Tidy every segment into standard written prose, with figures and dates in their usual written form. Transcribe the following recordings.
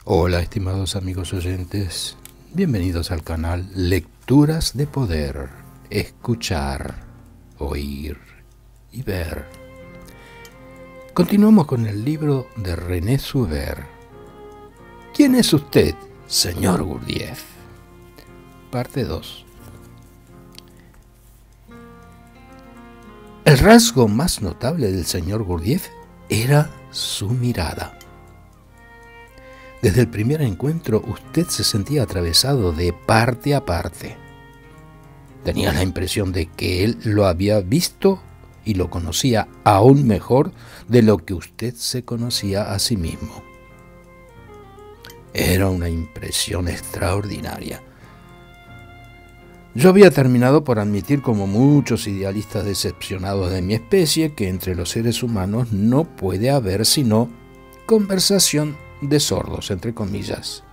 Hola, estimados amigos oyentes, bienvenidos al canal Lecturas de Poder, escuchar, oír y ver. Continuamos con el libro de René Subert. ¿Quién es usted, señor Gurdjieff? Parte 2. El rasgo más notable del señor Gurdjieff era su mirada. Desde el primer encuentro usted se sentía atravesado de parte a parte. Tenía la impresión de que él lo había visto y lo conocía aún mejor de lo que usted se conocía a sí mismo. Era una impresión extraordinaria. Yo había terminado por admitir, como muchos idealistas decepcionados de mi especie, que entre los seres humanos no puede haber sino conversación de sordos, entre comillas.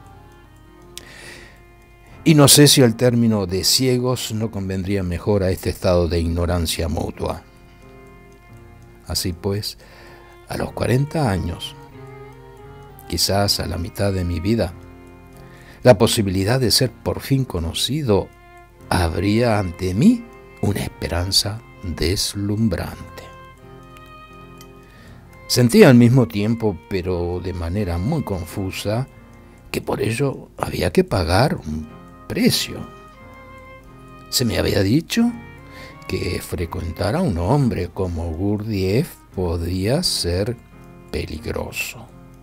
Y no sé si el término de ciegos no convendría mejor a este estado de ignorancia mutua. Así pues, a los 40 años, quizás a la mitad de mi vida, la posibilidad de ser por fin conocido abría ante mí una esperanza deslumbrante. Sentía al mismo tiempo, pero de manera muy confusa, que por ello había que pagar un precio. Se me había dicho que frecuentar a un hombre como Gurdjieff podía ser peligroso.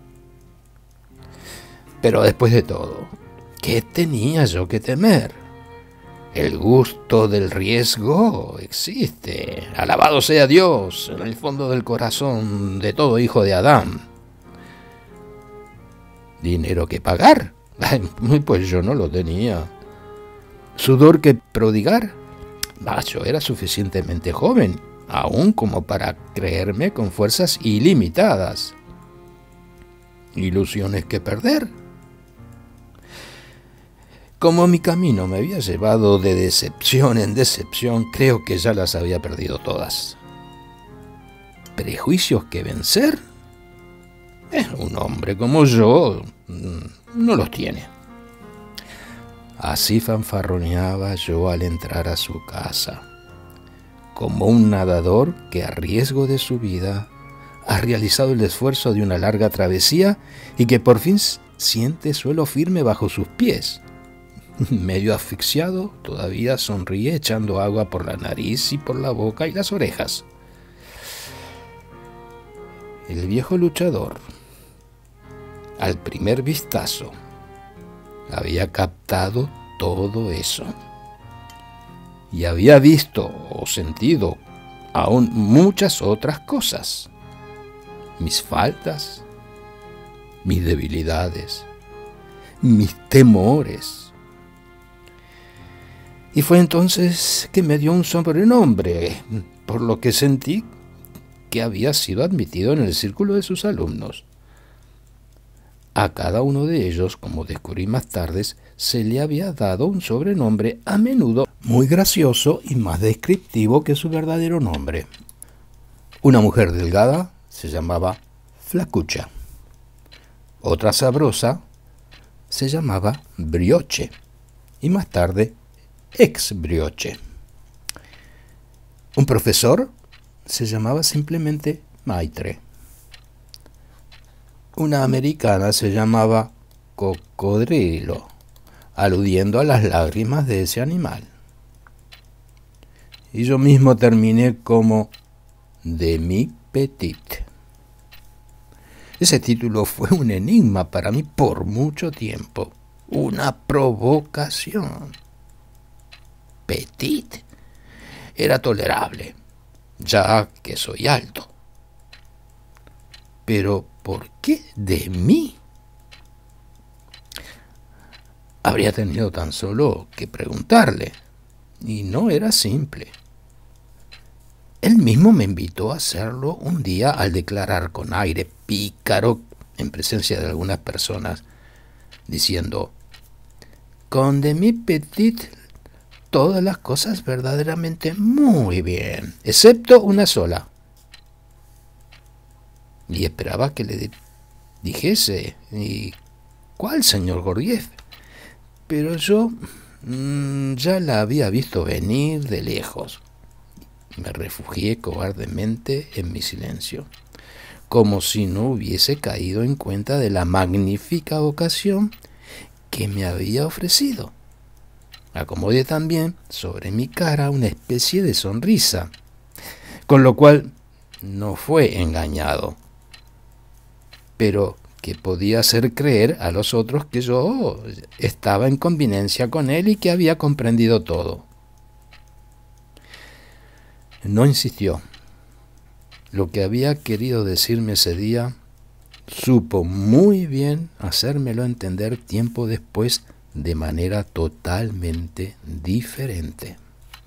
Pero después de todo, ¿qué tenía yo que temer? El gusto del riesgo existe. Alabado sea Dios, en el fondo del corazón de todo hijo de Adán. ¿Dinero que pagar? Pues yo no lo tenía. ¿Sudor que prodigar? Yo era suficientemente joven, aún como para creerme con fuerzas ilimitadas. ¿Ilusiones que perder? Como mi camino me había llevado de decepción en decepción, creo que ya las había perdido todas. ¿Prejuicios que vencer? Un hombre como yo no los tiene. Así fanfarroneaba yo al entrar a su casa, como un nadador que a riesgo de su vida ha realizado el esfuerzo de una larga travesía y que por fin siente suelo firme bajo sus pies. Medio asfixiado, todavía sonríe echando agua por la nariz y por la boca y las orejas. El viejo luchador, al primer vistazo, había captado todo eso. Y había visto o sentido aún muchas otras cosas. Mis faltas, mis debilidades, mis temores. Y fue entonces que me dio un sobrenombre, por lo que sentí que había sido admitido en el círculo de sus alumnos. A cada uno de ellos, como descubrí más tarde, se le había dado un sobrenombre a menudo muy gracioso y más descriptivo que su verdadero nombre. Una mujer delgada se llamaba Flacucha. Otra sabrosa se llamaba Brioche y más tarde ex Brioche. Un profesor se llamaba simplemente Maitre. Una americana se llamaba Cocodrilo, aludiendo a las lágrimas de ese animal. Y yo mismo terminé como Demi Petit. Ese título fue un enigma para mí por mucho tiempo, una provocación. Petit era tolerable, ya que soy alto. Pero ¿por qué de mí? Habría tenido tan solo que preguntarle, y no era simple. Él mismo me invitó a hacerlo un día al declarar con aire pícaro, en presencia de algunas personas, diciendo: con Demi Petit todas las cosas verdaderamente muy bien, excepto una sola. Y esperaba que le dijese, ¿y ¿Cuál, señor Gurdjieff? Pero yo ya la había visto venir de lejos. Me refugié cobardemente en mi silencio, como si no hubiese caído en cuenta de la magnífica ocasión que me había ofrecido. Acomodé también sobre mi cara una especie de sonrisa, con lo cual no fue engañado, pero que podía hacer creer a los otros que yo estaba en convivencia con él y que había comprendido todo. No insistió. Lo que había querido decirme ese día, supo muy bien hacérmelo entender tiempo después de manera totalmente diferente.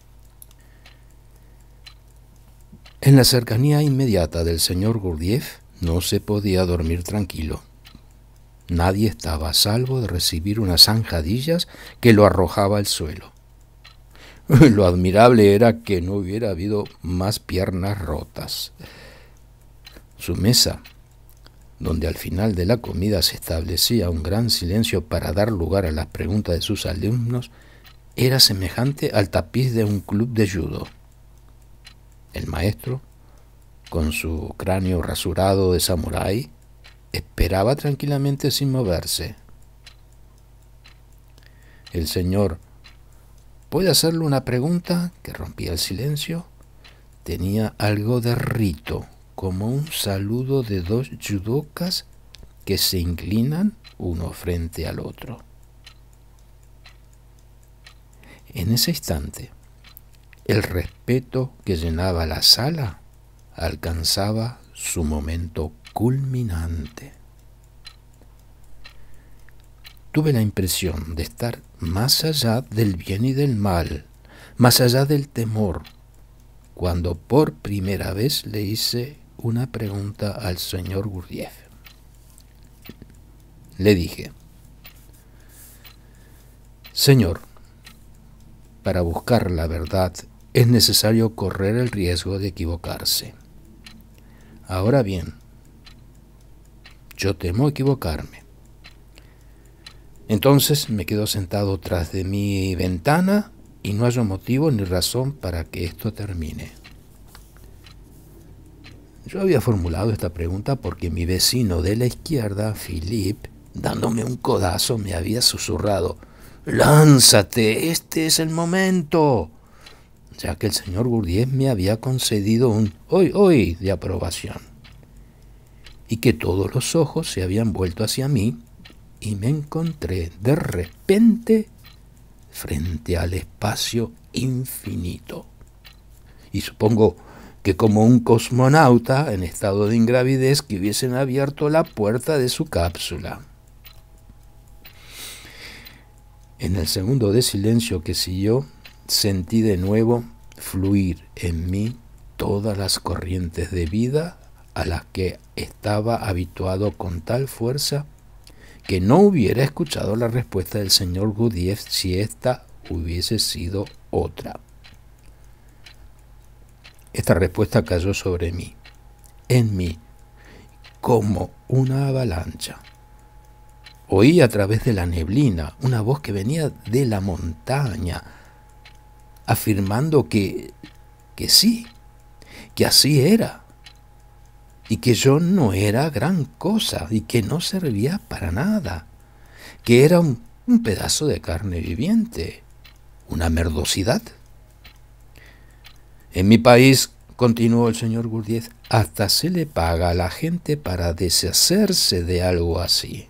En la cercanía inmediata del señor Gurdjieff no se podía dormir tranquilo. Nadie estaba a salvo de recibir unas zanjadillas que lo arrojaba al suelo. Lo admirable era que no hubiera habido más piernas rotas. Su mesa, donde al final de la comida se establecía un gran silencio para dar lugar a las preguntas de sus alumnos, era semejante al tapiz de un club de judo. El maestro, con su cráneo rasurado de samurái, esperaba tranquilamente sin moverse. El señor, ¿puede hacerle una pregunta?, que rompía el silencio, tenía algo de rito, como un saludo de dos judokas que se inclinan uno frente al otro. En ese instante, el respeto que llenaba la sala alcanzaba su momento culminante. Tuve la impresión de estar más allá del bien y del mal, más allá del temor, cuando por primera vez le hice una pregunta al señor Gurdjieff. Le dije: Señor, para buscar la verdad es necesario correr el riesgo de equivocarse. Ahora bien, yo temo equivocarme. Entonces me quedo sentado tras de mi ventana y no hallo motivo ni razón para que esto termine. Yo había formulado esta pregunta porque mi vecino de la izquierda, Philippe, dándome un codazo, me había susurrado: «¡Lánzate! ¡Este es el momento!», ya que el señor Gurdjieff me había concedido un «hoy, hoy» de aprobación, y que todos los ojos se habían vuelto hacia mí, y me encontré de repente frente al espacio infinito. Y supongo que como un cosmonauta en estado de ingravidez que hubiesen abierto la puerta de su cápsula. En el segundo de silencio que siguió, sentí de nuevo fluir en mí todas las corrientes de vida a las que estaba habituado con tal fuerza que no hubiera escuchado la respuesta del señor Gurdjieff si ésta hubiese sido otra. Esta respuesta cayó sobre mí, en mí, como una avalancha. Oí a través de la neblina una voz que venía de la montaña, afirmando que sí, que así era, y que yo no era gran cosa, y que no servía para nada, que era un pedazo de carne viviente, una merdosidad. En mi país, continuó el señor Gurdjieff, hasta se le paga a la gente para deshacerse de algo así.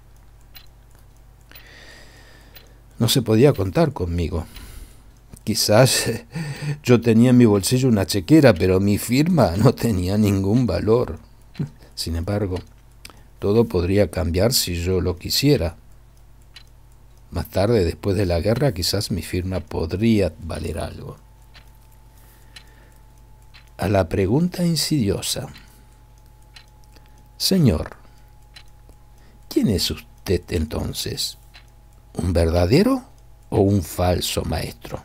No se podía contar conmigo. Quizás yo tenía en mi bolsillo una chequera, pero mi firma no tenía ningún valor. Sin embargo, todo podría cambiar si yo lo quisiera. Más tarde, después de la guerra, quizás mi firma podría valer algo. A la pregunta insidiosa: Señor, ¿quién es usted entonces? ¿Un verdadero o un falso maestro?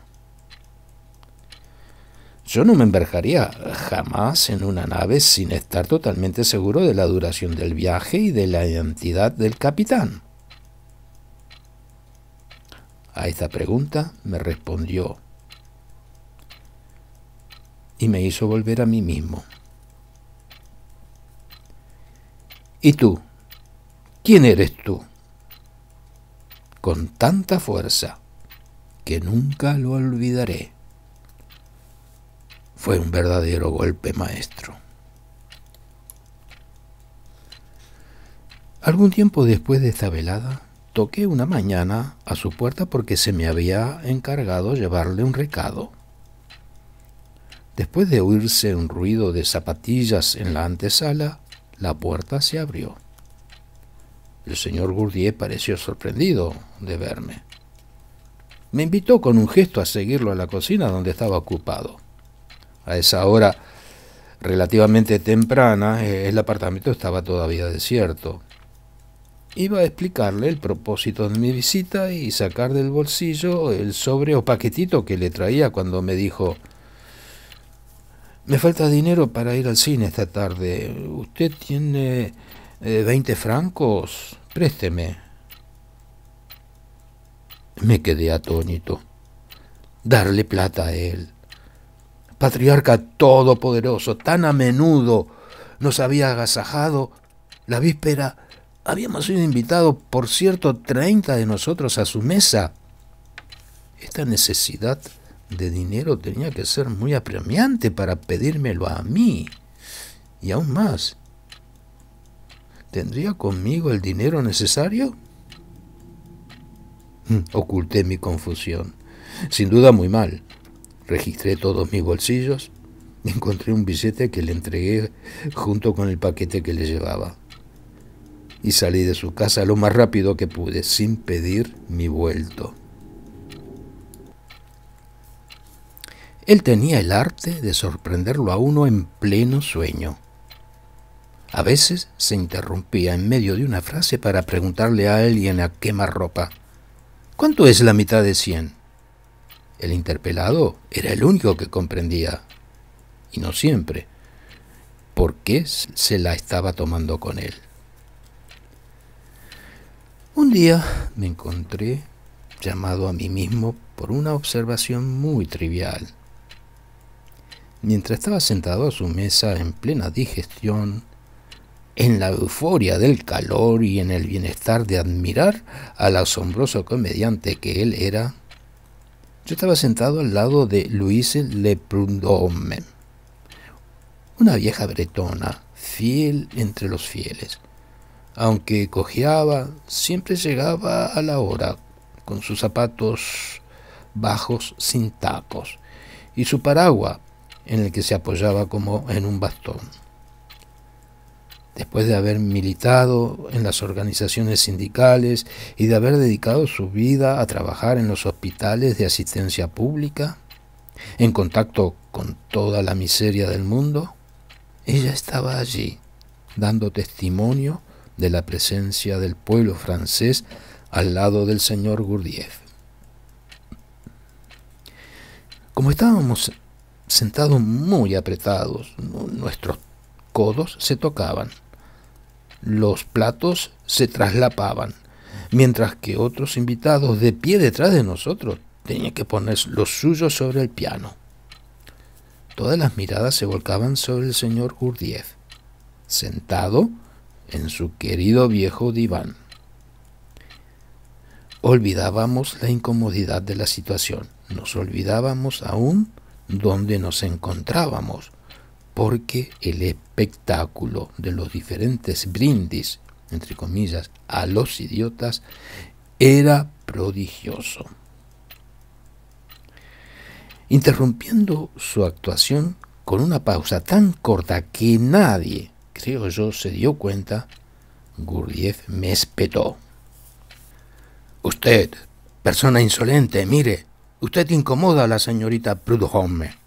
Yo no me embarcaría jamás en una nave sin estar totalmente seguro de la duración del viaje y de la identidad del capitán. A esta pregunta me respondió y me hizo volver a mí mismo. ¿Y tú? ¿Quién eres tú? Con tanta fuerza que nunca lo olvidaré. Fue un verdadero golpe maestro. Algún tiempo después de esta velada, toqué una mañana a su puerta porque se me había encargado llevarle un recado. Después de oírse un ruido de zapatillas en la antesala, la puerta se abrió. El señor Gurdjieff pareció sorprendido de verme. Me invitó con un gesto a seguirlo a la cocina donde estaba ocupado. A esa hora relativamente temprana, el apartamento estaba todavía desierto. Iba a explicarle el propósito de mi visita y sacar del bolsillo el sobre o paquetito que le traía cuando me dijo: «Me falta dinero para ir al cine esta tarde. ¿Usted tiene 20 francos? Présteme». Me quedé atónito. Darle plata a él, patriarca todopoderoso, tan a menudo nos había agasajado. La víspera habíamos sido invitados, por cierto, 30 de nosotros a su mesa. Esta necesidad de dinero tenía que ser muy apremiante para pedírmelo a mí. Y aún más, ¿tendría conmigo el dinero necesario? Oculté mi confusión. Sin duda muy mal. Registré todos mis bolsillos. Encontré un billete que le entregué junto con el paquete que le llevaba. Y salí de su casa lo más rápido que pude, sin pedir mi vuelto. Él tenía el arte de sorprenderlo a uno en pleno sueño. A veces se interrumpía en medio de una frase para preguntarle a alguien a quemarropa: «¿Cuánto es la mitad de 100?» El interpelado era el único que comprendía, y no siempre, por qué se la estaba tomando con él. Un día me encontré llamado a mí mismo por una observación muy trivial. Mientras estaba sentado a su mesa en plena digestión, en la euforia del calor y en el bienestar de admirar al asombroso comediante que él era, yo estaba sentado al lado de Louise Le Prud'homme, una vieja bretona, fiel entre los fieles. Aunque cojeaba, siempre llegaba a la hora, con sus zapatos bajos sin tacos y su paraguas en el que se apoyaba como en un bastón. Después de haber militado en las organizaciones sindicales y de haber dedicado su vida a trabajar en los hospitales de asistencia pública, en contacto con toda la miseria del mundo, ella estaba allí, dando testimonio de la presencia del pueblo francés al lado del señor Gurdjieff. Como estábamos sentados muy apretados, nuestros codos se tocaban, los platos se traslapaban, mientras que otros invitados de pie detrás de nosotros tenían que poner los suyos sobre el piano. Todas las miradas se volcaban sobre el señor Gurdjieff, sentado en su querido viejo diván. Olvidábamos la incomodidad de la situación, nos olvidábamos aún dónde nos encontrábamos, porque el espectáculo de los diferentes brindis, entre comillas, a los idiotas, era prodigioso. Interrumpiendo su actuación con una pausa tan corta que nadie, creo yo, se dio cuenta, Gurdjieff me espetó: «Usted, persona insolente, mire, usted incomoda a la señorita Prud'homme».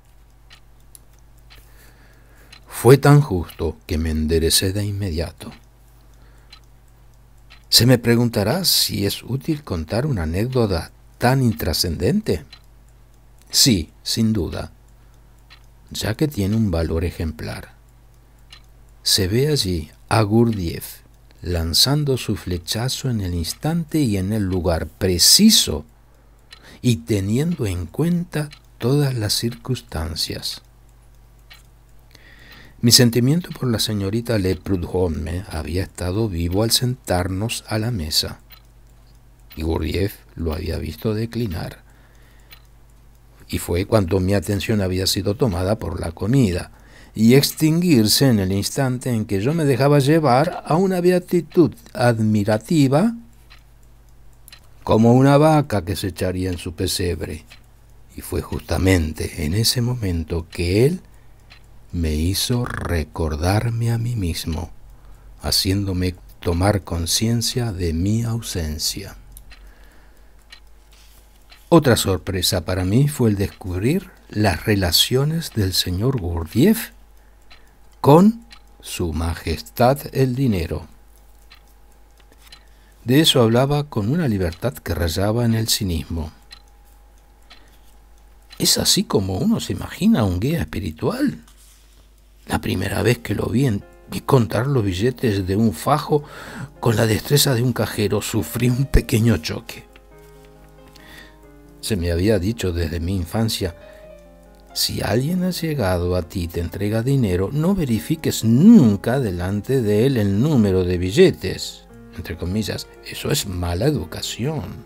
Fue tan justo que me enderecé de inmediato. ¿Se me preguntará si es útil contar una anécdota tan intrascendente? Sí, sin duda, ya que tiene un valor ejemplar. Se ve allí a Gurdjieff lanzando su flechazo en el instante y en el lugar preciso y teniendo en cuenta todas las circunstancias. Mi sentimiento por la señorita Le Prud'homme había estado vivo al sentarnos a la mesa, y Gurdjieff lo había visto declinar. Y fue cuando mi atención había sido tomada por la comida, y extinguirse en el instante en que yo me dejaba llevar a una beatitud admirativa, como una vaca que se echaría en su pesebre. Y fue justamente en ese momento que él me hizo recordarme a mí mismo, haciéndome tomar conciencia de mi ausencia. Otra sorpresa para mí fue el descubrir las relaciones del señor Gurdjieff con Su Majestad el Dinero. De eso hablaba con una libertad que rayaba en el cinismo. ¿Es así como uno se imagina a un guía espiritual? La primera vez que lo vi contar los billetes de un fajo con la destreza de un cajero, sufrí un pequeño choque. Se me había dicho desde mi infancia: si alguien ha llegado a ti y te entrega dinero, no verifiques nunca delante de él el número de billetes. Entre comillas, eso es mala educación.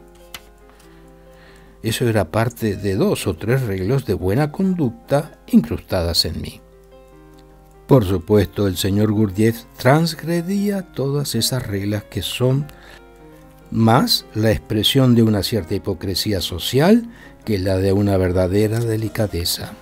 Eso era parte de 2 o 3 reglas de buena conducta incrustadas en mí. Por supuesto, el señor Gurdjieff transgredía todas esas reglas, que son más la expresión de una cierta hipocresía social que la de una verdadera delicadeza.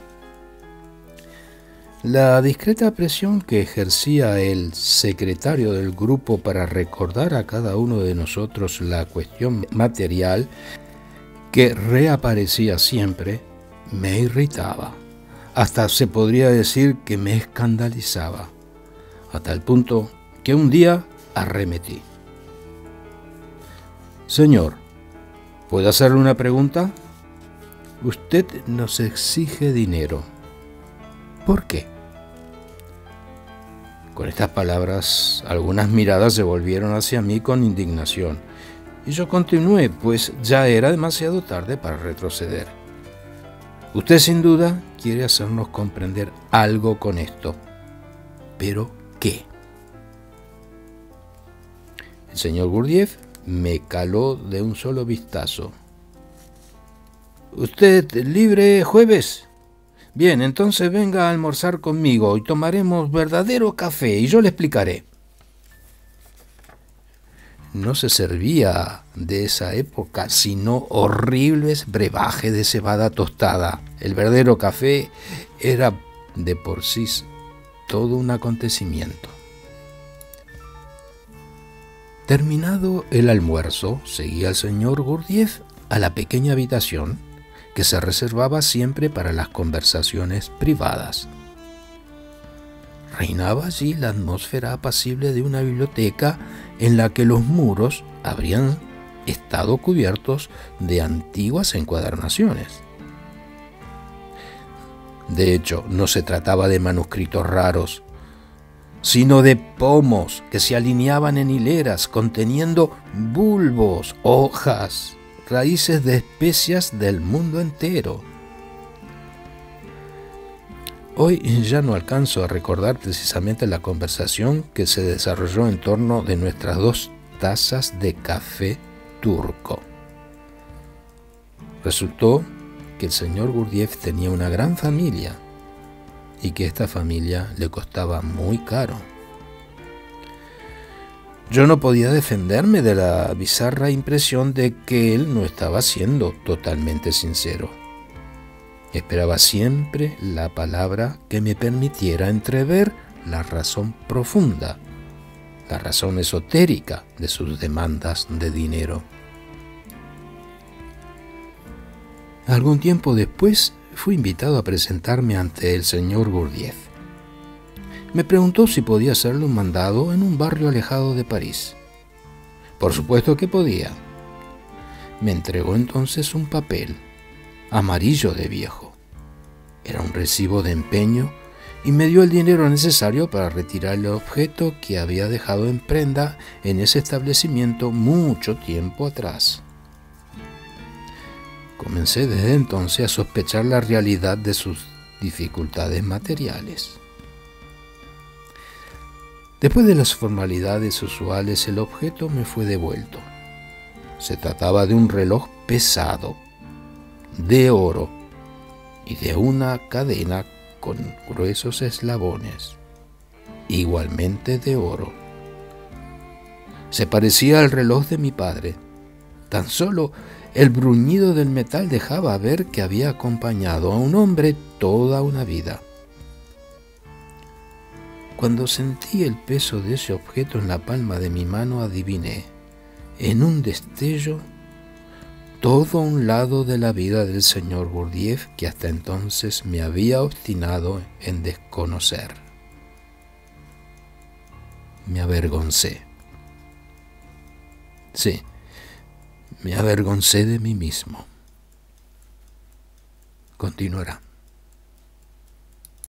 La discreta presión que ejercía el secretario del grupo para recordar a cada uno de nosotros la cuestión material, que reaparecía siempre, me irritaba. Hasta se podría decir que me escandalizaba, a tal punto que un día arremetí. Señor, ¿puedo hacerle una pregunta? Usted nos exige dinero. ¿Por qué? Con estas palabras, algunas miradas se volvieron hacia mí con indignación, y yo continué, pues ya era demasiado tarde para retroceder. Usted sin duda quiere hacernos comprender algo con esto. ¿Pero qué? El señor Gurdjieff me caló de un solo vistazo. ¿Usted libre jueves? Bien, entonces venga a almorzar conmigo y tomaremos verdadero café y yo le explicaré. No se servía de esa época sino horribles brebajes de cebada tostada. El verdadero café era de por sí todo un acontecimiento. Terminado el almuerzo, seguía el señor Gurdjieff a la pequeña habitación que se reservaba siempre para las conversaciones privadas. Reinaba allí la atmósfera apacible de una biblioteca en la que los muros habrían estado cubiertos de antiguas encuadernaciones. De hecho, no se trataba de manuscritos raros, sino de pomos que se alineaban en hileras conteniendo bulbos, hojas, raíces de especias del mundo entero. Hoy ya no alcanzo a recordar precisamente la conversación que se desarrolló en torno de nuestras 2 tazas de café turco. Resultó que el señor Gurdjieff tenía una gran familia y que esta familia le costaba muy caro. Yo no podía defenderme de la bizarra impresión de que él no estaba siendo totalmente sincero. Esperaba siempre la palabra que me permitiera entrever la razón profunda, la razón esotérica de sus demandas de dinero. Algún tiempo después fui invitado a presentarme ante el señor Gurdjieff. Me preguntó si podía hacerle un mandado en un barrio alejado de París. Por supuesto que podía. Me entregó entonces un papel, amarillo de viejo. Era un recibo de empeño y me dio el dinero necesario para retirar el objeto que había dejado en prenda en ese establecimiento mucho tiempo atrás. Comencé desde entonces a sospechar la realidad de sus dificultades materiales. Después de las formalidades usuales, el objeto me fue devuelto. Se trataba de un reloj pesado, de oro y de una cadena con gruesos eslabones, igualmente de oro. Se parecía al reloj de mi padre. Tan solo el bruñido del metal dejaba ver que había acompañado a un hombre toda una vida. Cuando sentí el peso de ese objeto en la palma de mi mano, adiviné, en un destello, todo un lado de la vida del señor Gurdjieff que hasta entonces me había obstinado en desconocer. Me avergoncé. Sí, me avergoncé de mí mismo. Continuará.